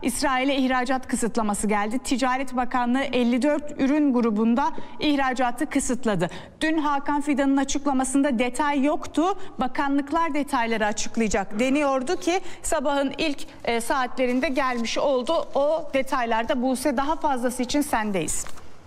İsrail'e ihracat kısıtlaması geldi. Ticaret Bakanlığı 54 ürün grubunda ihracatı kısıtladı. Dün Hakan Fidan'ın açıklamasında detay yoktu. Bakanlıklar detayları açıklayacak deniyordu ki sabahın ilk saatlerinde gelmiş oldu. O detaylarda Buse, daha fazlası için sendeyiz.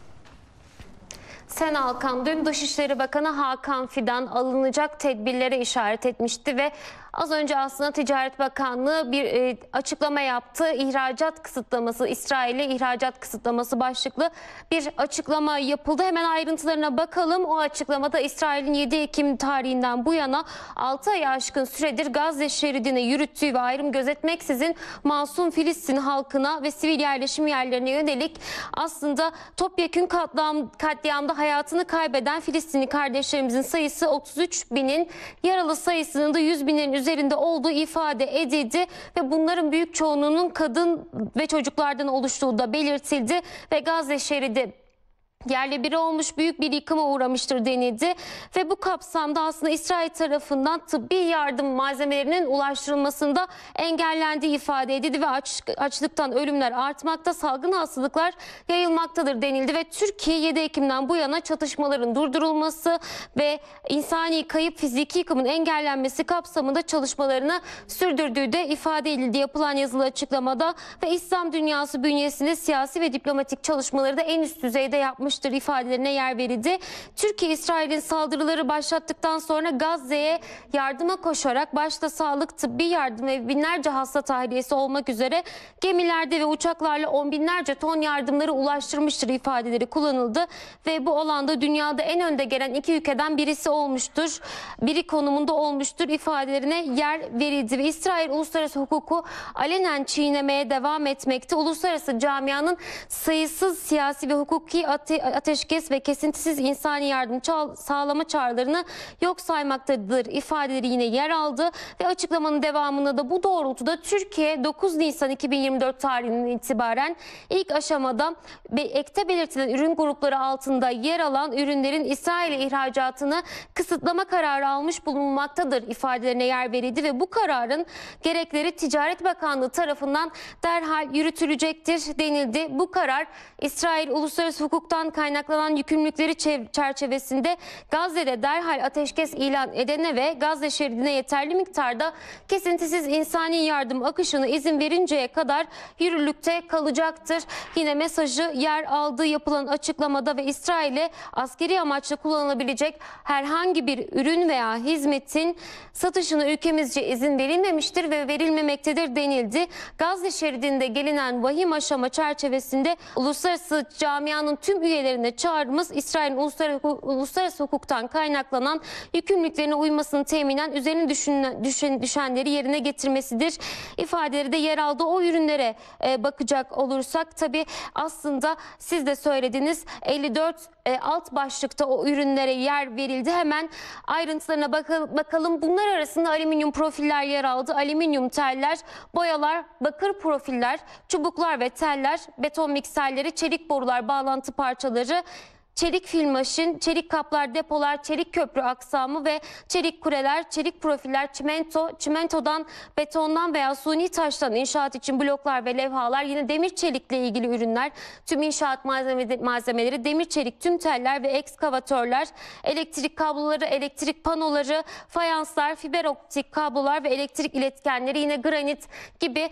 Sen Alkan, dün Dışişleri Bakanı Hakan Fidan alınacak tedbirlere işaret etmişti ve az önce aslında Ticaret Bakanlığı bir açıklama yaptı. İhracat kısıtlaması, İsrail'e ihracat kısıtlaması başlıklı bir açıklama yapıldı. Hemen ayrıntılarına bakalım. O açıklamada İsrail'in 7 Ekim tarihinden bu yana 6 ay aşkın süredir Gazze şeridine yürüttüğü ve ayrım gözetmeksizin masum Filistin halkına ve sivil yerleşim yerlerine yönelik aslında topyekün katliamda hayatını kaybeden Filistinli kardeşlerimizin sayısı 33 binin, yaralı sayısının da 100 binin üzerinde olduğu ifade edildi ve bunların büyük çoğunluğunun kadın ve çocuklardan oluştuğu da belirtildi ve Gazze şeridi yerle bir olmuş, büyük bir yıkıma uğramıştır denildi ve bu kapsamda aslında İsrail tarafından tıbbi yardım malzemelerinin ulaştırılmasında engellendiği ifade edildi ve açlıktan ölümler artmakta, salgın hastalıklar yayılmaktadır denildi ve Türkiye 7 Ekim'den bu yana çatışmaların durdurulması ve insani kayıp, fiziki yıkımın engellenmesi kapsamında çalışmalarını sürdürdüğü de ifade edildi yapılan yazılı açıklamada ve İslam dünyası bünyesinde siyasi ve diplomatik çalışmaları da en üst düzeyde yapmış ifadelerine yer verildi. Türkiye, İsrail'in saldırıları başlattıktan sonra Gazze'ye yardıma koşarak başta sağlık, tıbbi yardım ve binlerce hasta tahliyesi olmak üzere gemilerde ve uçaklarla on binlerce ton yardımları ulaştırmıştır ifadeleri kullanıldı ve bu alanda dünyada en önde gelen iki ülkeden birisi olmuştur. Biri konumunda olmuştur ifadelerine yer verildi ve İsrail uluslararası hukuku alenen çiğnemeye devam etmekte. Uluslararası camianın sayısız siyasi ve hukuki ateşkes ve kesintisiz insani yardım sağlama çağrılarını yok saymaktadır ifadeleri yine yer aldı ve açıklamanın devamında da bu doğrultuda Türkiye 9 Nisan 2024 tarihinden itibaren ilk aşamada ekte belirtilen ürün grupları altında yer alan ürünlerin İsrail'e ihracatını kısıtlama kararı almış bulunmaktadır ifadelerine yer verildi ve bu kararın gerekleri Ticaret Bakanlığı tarafından derhal yürütülecektir denildi. Bu karar İsrail uluslararası hukuktan kaynaklanan yükümlülükleri çerçevesinde Gazze'de derhal ateşkes ilan edene ve Gazze şeridine yeterli miktarda kesintisiz insani yardım akışına izin verinceye kadar yürürlükte kalacaktır. Yine mesajı yer aldığı yapılan açıklamada ve İsrail'e askeri amaçla kullanılabilecek herhangi bir ürün veya hizmetin satışına ülkemizce izin verilmemiştir ve verilmemektedir denildi. Gazze şeridinde gelinen vahim aşama çerçevesinde uluslararası camianın tüm üyelerine çağrımız İsrail'in uluslararası hukuktan kaynaklanan yükümlülüklerine uymasını teminen üzerine düşenleri yerine getirmesidir ifadeleri de yer aldı. O ürünlere bakacak olursak tabii aslında siz de söylediniz, 54 alt başlıkta o ürünlere yer verildi. Hemen ayrıntılarına bakalım. Bunlar arasında alüminyum profiller yer aldı. Alüminyum teller, boyalar, bakır profiller, çubuklar ve teller, beton mikserleri, çelik borular, bağlantı parçaları, çelik filmaşin, çelik kaplar, depolar, çelik köprü aksamı ve çelik kuleler, çelik profiller, çimentodan, betondan veya suni taştan inşaat için bloklar ve levhalar, yine demir çelikle ilgili ürünler, tüm inşaat malzemeleri, demir çelik, tüm teller ve ekskavatörler, elektrik kabloları, elektrik panoları, fayanslar, fiber optik kablolar ve elektrik iletkenleri, yine granit gibi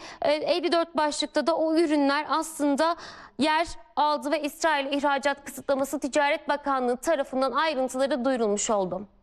54 başlıkta da o ürünler aslında yer aldı ve İsrail ihracat kısıtlaması Ticaret Bakanlığı tarafından ayrıntıları duyurulmuş oldu.